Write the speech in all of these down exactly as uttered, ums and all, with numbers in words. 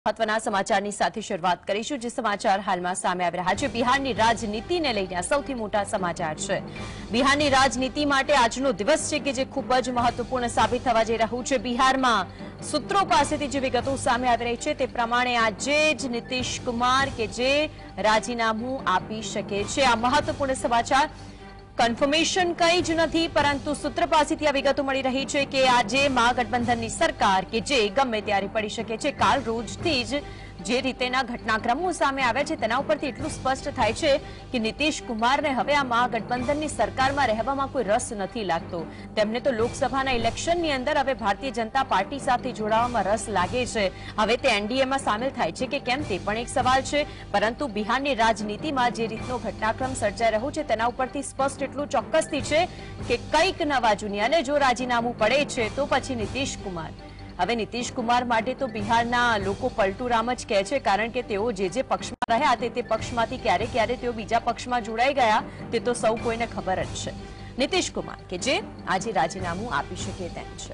મહત્વના સમાચારની સાથે શરૂઆત કરીશું જે સમાચાર હાલમાં સામે આવી રહ્યા છે બિહારની રાજનીતિને લઈને સૌથી મોટા સમાચાર છે બિહારની રાજનીતિ માટે આજનો દિવસ છે કે જે ખૂબ જ મહત્વપૂર્ણ સાબિત થવા જઈ રહ્યું છે બિહારમાં સૂત્રો પાસેથી જે વિગતો સામે આવી રહી છે તે પ્રમાણે આજે જ નીતિશ કુમાર કે જે રાજીનામું આપી શકે છે આ મહત્વપૂર્ણ સમાચાર કન્ફર્મેશન કઈ જ નથી પરંતુ સૂત્ર પાસેથી આ વિગતો મળી રહી છે કે આજે મહાગઠબંધનની સરકાર કે જે ગમે ત્યારે પડી શકે છે કાલ રોજથી જ જે રીતેના ઘટનાક્રમો સામે આવ્યા છે તેના ઉપરથી એટલું સ્પષ્ટ થાય છે કે નીતિશ કુમારને હવે આ મહાગઠબંધનની સરકારમાં રહેવામાં કોઈ રસ નથી લાગતો તેમને તો લોકસભાના ઇલેક્શનની અંદર હવે ભારતીય જનતા પાર્ટી સાથે જોડાવામાં રસ લાગે છે હવે તે એનડીએમાં સામેલ થાય છે કે કેમ તે પણ એક સવાલ છે પરંતુ બિહારની રાજનીતિમાં જે રીતનો ઘટનાક્રમ સર્જાઈ રહ્યો છે તેના ઉપરથી સ્પષ્ટ એટલું ચોક્કસથી છે કે કંઈક નવા જુનિયાને જો રાજીનામું પડે છે તો પછી નીતિશ કુમાર હવે નીતિશ કુમાર માટે તો બિહારના લોકો પલટુરામ જ કહે છે કારણ કે તેઓ જે જે પક્ષમાં રહ્યા તે તે પક્ષમાંથી ક્યારે ક્યારે તેઓ બીજા પક્ષમાં જોડાઈ ગયા તે તો સૌ કોઈને ખબર જ છે નીતિશ કુમાર કે જે આજે રાજીનામું આપી શકે તેમ છે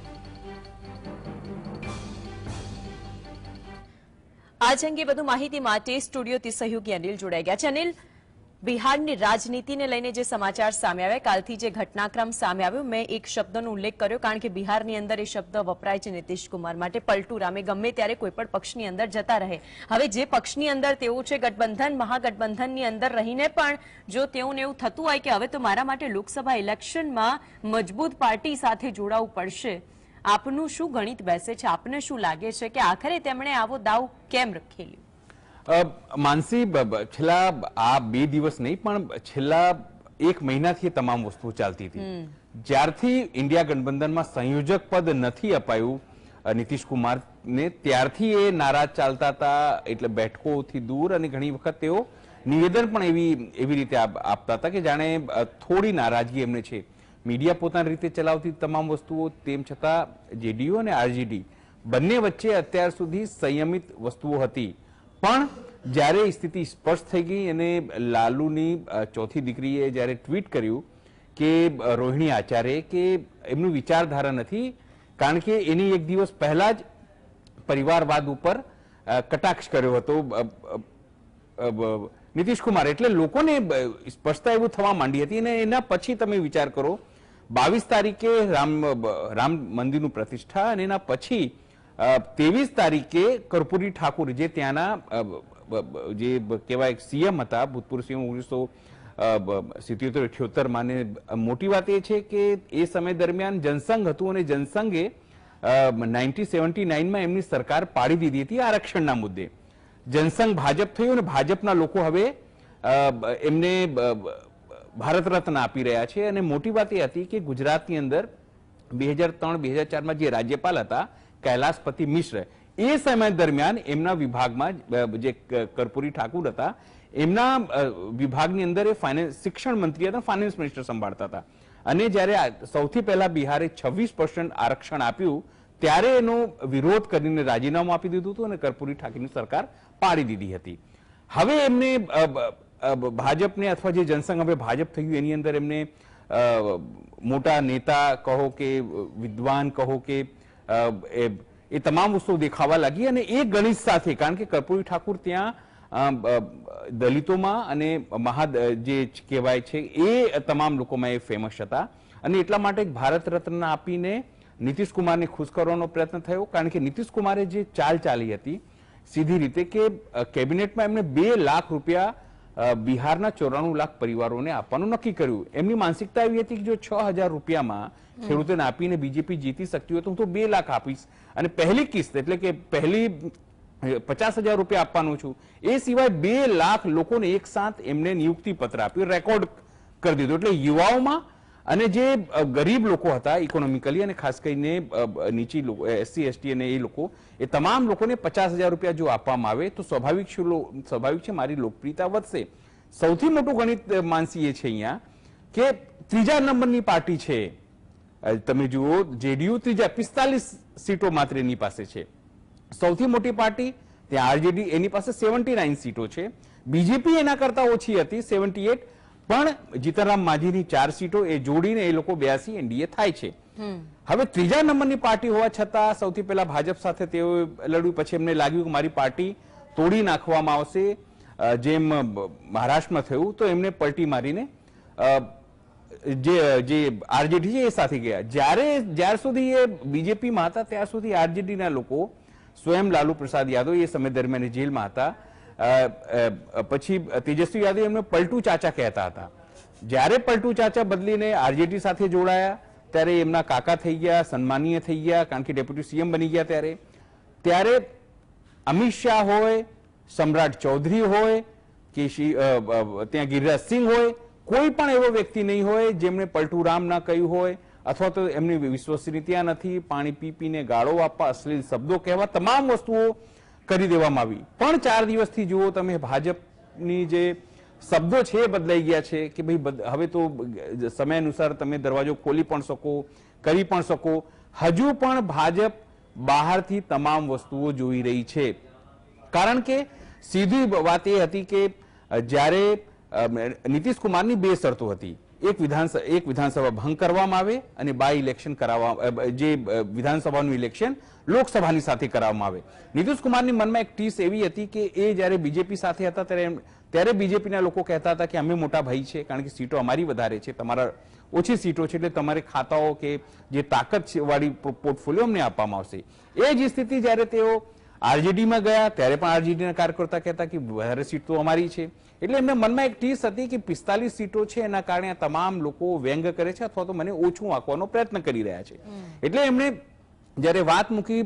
આજ અંગે વધુ માહિતી માટે સ્ટુડિયોથી સહયોગી અનિલ જોડાઈ ગયા છે અનિલ બિહારની રાજનીતિને લઈને જે સમાચાર સામે આવ્યા કાલથી જે ઘટનાક્રમ સામે આવ્યો મેં એક શબ્દનો ઉલ્લેખ કર્યો કારણ કે બિહારની અંદર એ શબ્દ વપરાય છે નીતિશ કુમાર માટે પલટુરામે ગમે ત્યારે કોઈ પણ પક્ષની અંદર જતા રહે હવે જે પક્ષની અંદર તેઓ છે ગઠબંધન મહાગઠબંધનની અંદર રહીને પણ જો તેઓને એવું થતું હોય કે હવે તો મારા માટે લોકસભા ઇલેક્શનમાં મજબૂત પાર્ટી સાથે જોડાવું પડશે આપનું શું ગણિત બેસે છે આપને શું લાગે છે કે આખરે તેમણે આવો દાવ કેમ ખેલ્યો માનસી છેલ્લા આ બે દિવસ નહીં પણ છેલ્લા એક મહિનાથી તમામ વસ્તુ ચાલતી હતી જ્યારથી ઇન્ડિયા ગઠબંધનમાં સંયોજક પદ નથી અપાયું નીતિશ કુમારને ત્યારથી એ નારાજ ચાલતા હતા એટલે બેઠકોથી દૂર અને ઘણી વખત તેઓ નિવેદન પણ એવી એવી રીતે આપતા હતા કે જાણે થોડી નારાજગી એમને છે મીડિયા પોતાની રીતે ચલાવતી તમામ વસ્તુઓ તેમ છતાં જેડીયુ અને આરજેડી બંને વચ્ચે અત્યાર સુધી સંયમિત વસ્તુઓ હતી પણ જ્યારે સ્થિતિ સ્પષ્ટ થઈ ગઈ અને લાલુની ચોથી દીકરીએ જ્યારે ટ્વીટ કર્યું કે રોહિણી આચાર્ય કે એમનું વિચારધારા નથી કારણ કે એની એક દિવસ પહેલા જ પરિવારવાદ ઉપર કટાક્ષ કર્યો હતો નીતિશ કુમાર એટલે લોકોને સ્પષ્ટતા એવું થવા માંડી હતી અને એના પછી તમે વિચાર કરો બાવીસ તારીખે રામ રામ મંદિરનું પ્રતિષ્ઠા અને એના પછી ત્રેવીસ તારીખે કર્પૂરી ઠાકુર જે ત્યાંના જે કહેવાય સીએમ હતા ભૂતપૂર્વ સીએમ ઓગણીસો સિત્યોતેર અઠ્યોતેર માં મોટી વાત એ છે કે એ સમય દરમિયાન જનસંઘ હતું અને જનસંઘે નાઇન્ટીન સેવન્ટી નાઇનમાં એમની સરકાર પાડી દીધી હતી આરક્ષણના મુદ્દે જનસંઘ ભાજપ થયું અને ભાજપના લોકો હવે એમને ભારત રત્ન આપી રહ્યા છે અને મોટી વાત એ હતી કે ગુજરાતની અંદર બે હજાર ત્રણ બે હજાર ચારમાં જે રાજ્યપાલ હતા કૈલાસપતિ મિશ્ર એ સમય દરમિયાન એમના વિભાગમાં જે કર્પૂરી ઠાકુર હતા એમના વિભાગની અંદર એ ફાઇનાન્સ શિક્ષણ મંત્રી હતા ફાઇનાન્સ મિનિસ્ટર સંભાળતા હતા અને જ્યારે સૌથી પહેલા બિહારે છવ્વીસ પર્સન્ટ આરક્ષણ આપ્યું ત્યારે એનો વિરોધ કરીને રાજીનામું આપી દીધું હતું અને કર્પૂરી ઠાકુરની સરકાર પાડી દીધી હતી હવે એમને ભાજપને અથવા જે જનસંઘ હવે ભાજપ થયું એની અંદર એમને મોટા નેતા કહો કે વિદ્વાન કહો કે એ તમામ વસ્તુઓ દેખાવા લાગી અને એ ગણિત સાથે કારણ કે કર્પૂરી ઠાકુર ત્યાં દલિતોમાં અને મહા જે કહેવાય છે એ તમામ લોકોમાં એ ફેમસ હતા અને એટલા માટે ભારત રત્ન આપીને નીતિશ કુમારને ખુશ કરવાનો પ્રયત્ન થયો કારણ કે નીતિશ કુમારે જે ચાલ ચાલી હતી સીધી રીતે કે કેબિનેટમાં એમને બે લાખ રૂપિયા બિહારના ચોરાણું લાખ પરિવારોને આપવાનું નક્કી કર્યું એમની માનસિકતા એવી હતી કે જો છ હજાર રૂપિયામાં ખેડૂતોને આપીને બીજેપી જીતી શકતી હોય તો હું તો બે લાખ આપીશ અને પહેલી કિસ્ત એટલે કે પહેલી પચાસ હજાર રૂપિયા આપવાનું છું એ સિવાય બે લાખ લોકોને એક સાથ એમને નિયુક્તિ પત્ર આપ્યું રેકોર્ડ કરી દીધું એટલે યુવાઓમાં અને જે ગરીબ લોકો હતા ઇકોનોમિકલી અને ખાસ કરીને નીચી એસસી એસટી અને એ લોકો એ તમામ લોકોને પચાસ હજાર રૂપિયા જો આપવામાં આવે તો સ્વાભાવિક સ્વાભાવિક છે મારી લોકપ્રિયતા વધશે સૌથી મોટું ગણિત માનસી એ છે અહીંયા કે ત્રીજા નંબરની પાર્ટી છે તમે જુઓ જેડીયુ ત્રીજા પિસ્તાલીસ સીટો માત્ર એની પાસે છે સૌથી મોટી પાર્ટી ત્યાં આરજેડી એની પાસે સેવન્ટી નાઇન સીટો છે બીજેપી એના કરતા ઓછી હતી સેવન્ટી એટ પણ જીતનરામ માંઝીની ચાર સીટો એ જોડીને એ લોકો બ્યાસી એનડીએ થાય છે. હવે ત્રીજા નંબરની પાર્ટી હોવા છતાં સૌથી પહેલા ભાજપ સાથે તેઓ લડ્યું, પછી એમને લાગ્યું કે મારી પાર્ટી તોડી નાખવામાં આવશે, જેમ મહારાષ્ટ્રમાં થયું, તો એમને પલટી મારીને જે જે આરજેડી છે એ સાથે ગયા. જ્યારે જ્યાર સુધી એ બીજેપીમાં હતા ત્યાર સુધી આરજેડીના લોકો, સ્વયં લાલુ પ્રસાદ યાદવ એ સમય દરમિયાન જેલમાં હતા, પછી તેજસ્વી યાદવ એમને પલટુ ચાચા કહેતા હતા. જ્યારે પલટુ ચાચા બદલીને આરજેડી સાથે જોડાયા ત્યારે એમના કાકા થઈ ગયા, સન્માનીય થઈ ગયા, કારણ કે ડેપ્યુટી સીએમ બની ગયા. ત્યારે ત્યારે અમિત શાહ હોય, સમ્રાટ ચૌધરી હોય કે ત્યાં ગિરિરાજ સિંહ હોય, કોઈ પણ એવો વ્યક્તિ નહીં હોય જેમણે પલટુ રામ ના કહ્યું હોય, અથવા તો એમની વિશ્વસનીયતા નથી, પાણી પી પીને ગાળો આપવા, અશ્લીલ શબ્દો કહેવા, તમામ વસ્તુઓ કરી દેવામાં આવી. પણ ચાર દિવસથી જુઓ તમે ભાજપની જે શબ્દો છે એ બદલાઈ ગયા છે કે ભાઈ હવે તો સમય અનુસાર તમે દરવાજો ખોલી પણ શકો, કરી પણ શકો. હજુ પણ ભાજપ બહારથી તમામ વસ્તુઓ જોઈ રહી છે, કારણ કે સીધી વાત એ હતી કે જ્યારે નીતિશ કુમારની બે શરતો હતી, એક વિધાનસભા એક વિધાનસભા ભંગ કરવામાં આવે અને બાય ઇલેક્શન કરાવવા, જે વિધાનસભાનું ઇલેક્શન લોકસભાની સાથે કરાવવામાં આવે. નીતિશ કુમારની મનમાં એક ટીસ એવી હતી કે એ જ્યારે બીજેપી સાથે હતા ત્યારે ત્યારે બીજેપીના લોકો કહેતા હતા કે અમે મોટા ભાઈ છે, કારણ કે સીટો અમારી વધારે છે, તમારા ઓછી સીટો છે, એટલે તમારે ખાતાઓ કે જે તાકાત વાળી પોર્ટફોલિયો અમને આપવામાં આવશે. એ જ સ્થિતિ જ્યારે તેઓ આરજેડીમાં ગયા ત્યારે પણ આરજેડીના કાર્યકર્તા કહેતા કે વધારે સીટ તો અમારી છે. એટલે એમને મનમાં એક ટીસ હતી કે પિસ્તાલીસ સીટો છે, એના કારણે તમામ લોકો વ્યંગ કરે છે અથવા તો મને ઓછું આંકવાનો પ્રયત્ન કરી રહ્યા છે. એટલે એમણે જ્યારે વાત મૂકી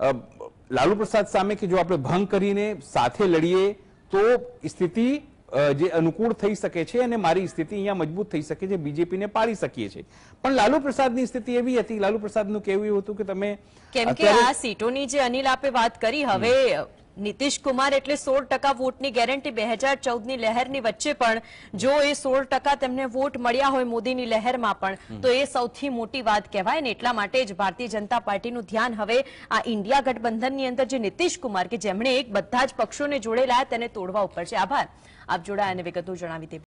લાલુ પ્રસાદ સામે કે જો આપણે ભંગ કરીને સાથે લડીએ તો સ્થિતિ જે અનુકૂળ થઈ શકે છે અને મારી સ્થિતિ અહીંયા મજબૂત થઈ શકે છે, બીજેપીને પાડી શકીએ છીએ. પણ લાલુ પ્રસાદની સ્થિતિ એવી હતી, લાલુ પ્રસાદનું કહેવું એવું હતું કે તમે કેમ કે આ સીટોની જે અનિલ આપે વાત કરી, હવે નીતિશ કુમાર એટલે સોળ ટકા વોટની ગેરંટી બે હજાર ચૌદની લહેરની વચ્ચે પણ જો એ સોળ ટકા તેમને વોટ મળ્યા હોય મોદીની લહેરમાં પણ, તો એ સૌથી મોટી વાત કહેવાય ને. એટલા માટે જ ભારતીય જનતા પાર્ટીનું ધ્યાન હવે આ ઇન્ડિયા ગઠબંધનની અંદર જે નીતિશ કુમાર કે જેમણે એક બધા જ પક્ષોને જોડે લાયા તેને તોડવા ઉપર છે. આભાર આપ જોડાયા અને વિગતો જણાવી.